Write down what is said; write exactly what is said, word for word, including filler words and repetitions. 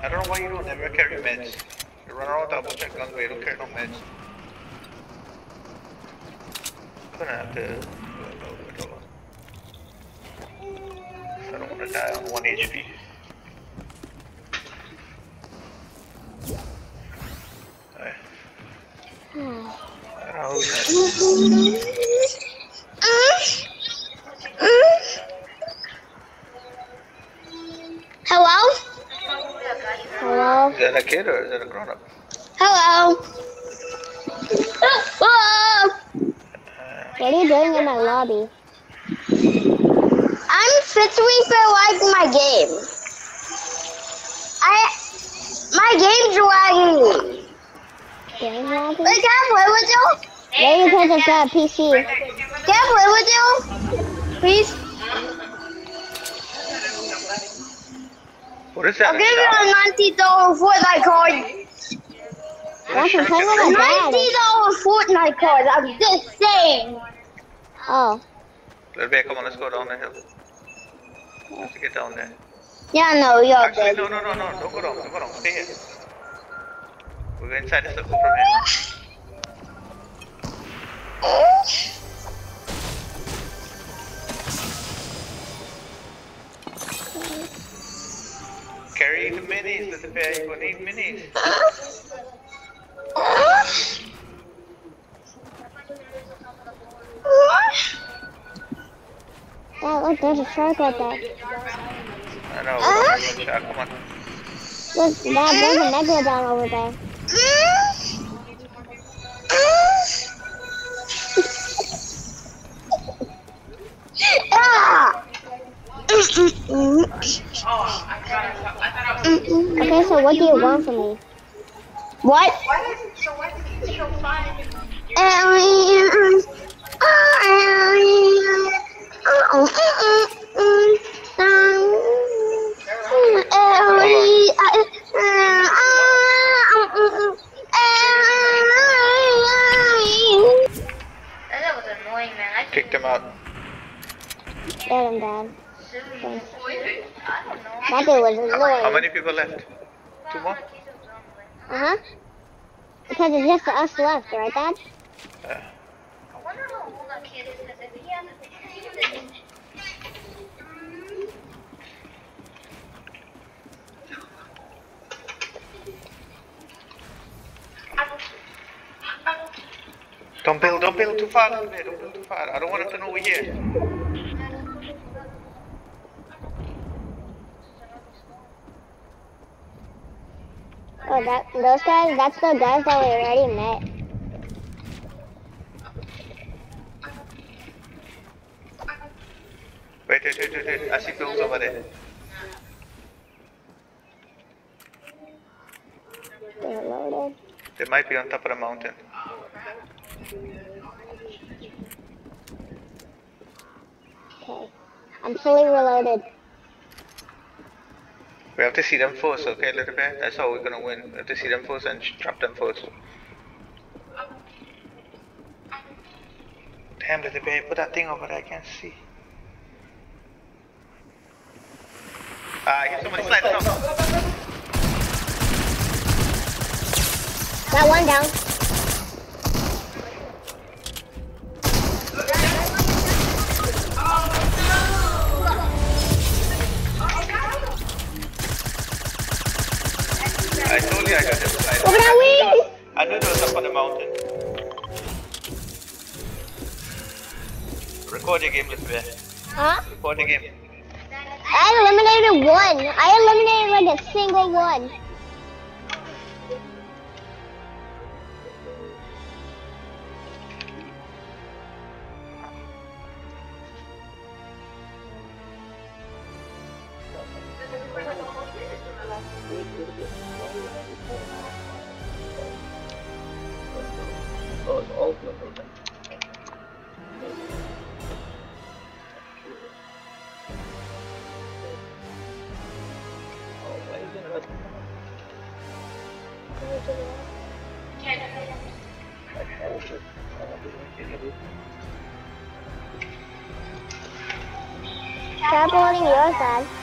I don't know why you don't never carry meds. You run around with a bunch of guns, but you don't carry no meds. I'm gonna have to do it a little bit over. I don't want to die on one H P. Alright. I don't know who's Hello? Hello? Is that a kid or is that a grown up? Hello? Hello? What are you doing in my lobby? I'm fixing for like my game. I my game's lagging. Game's lagging? Wait, can I play with you? Maybe because it's got a P C. Can I play with you? Please? What is that? I'll give you a ninety dollar Fortnite card. That's I'm playing with my dad. ninety dollar Fortnite card, I'm just saying. Oh. Little bit, come on, let's go down the hill. Let's get down there. Yeah, no, you're Actually, dead. no, no, no, no, don't go down, don't go down, stay here. We'll go inside the circle from here. Carry the minis, little bit, you're gonna need minis. Oh, look, there's a shark right there. I know, we're gonna shark, come on. Look, Dad, there's a megalodon over there. Okay, so what do you want from me? What? That was annoying, man. I Kick them out. Get him, Dad. Thanks. That dude was How, how annoying. many people left? Two more? Uh-huh. Because it's just us left, right, Dad? Yeah. I wonder how old that kid is, because if he hasn't Don't build, don't build too far, little bit, don't build too far. I don't want it to know we're here. Oh, that, those guys, that's the guys that we already met. Wait, wait, wait, wait, wait. I see builds over there. They're loaded. They might be on top of the mountain. Okay. I'm fully reloaded. We have to see them first, okay, little bit? That's how we're gonna win. We have to see them first and trap them first. Damn, little bit, put that thing over there, I can't see. Ah, I hear somebody sliding up. Got one down. I told you I got them sliding. Look at that wing! I knew it was up on the mountain. Record your game, little bit. Huh? Record the game. I eliminated one. I eliminated like a single one. Stop holding yours, Dad.